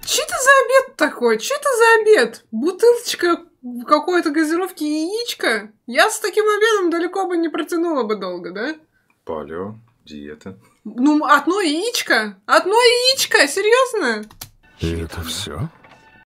Че это за обед такой? Че это за обед? Бутылочка какой-то газировки и яичко? Я с таким обедом далеко бы не протянула бы долго, да? Палео, диета. Ну, одно яичко? Одно яичко? Серьезно? И это все?